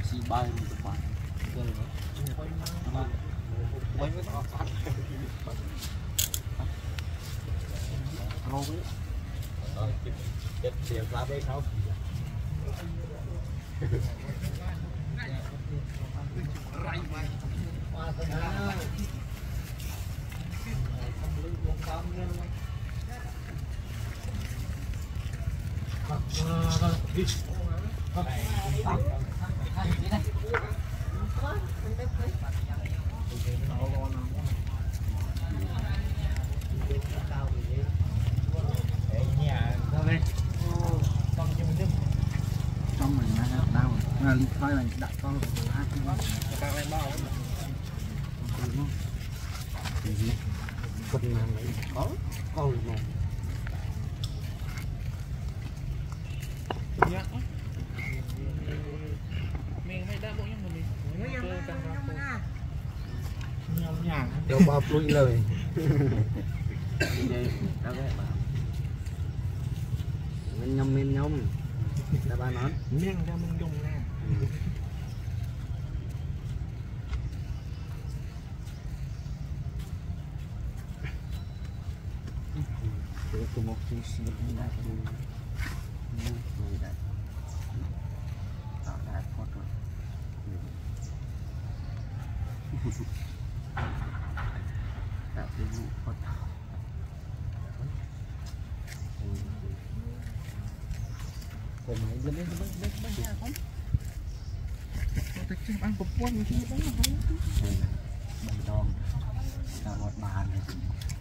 xì bay một cái quay với nó phát ngon đấy chết tiền ra đây không ray mày qua tới đó trong mình đau li thôi là đặt con các lên bao con làm này có con một mình mới đã bỗng nhiên mình nhàng đâu bao lui lời đó cái mình nhom là ba nói miếng ra mình dùng nè từ một chút xíu đã người đã tạo ra một rồi tạo cái vụ phật của máy lên lên ra không tôi ăn cục quanh như thế đó là hay bánh đòn là một bàn này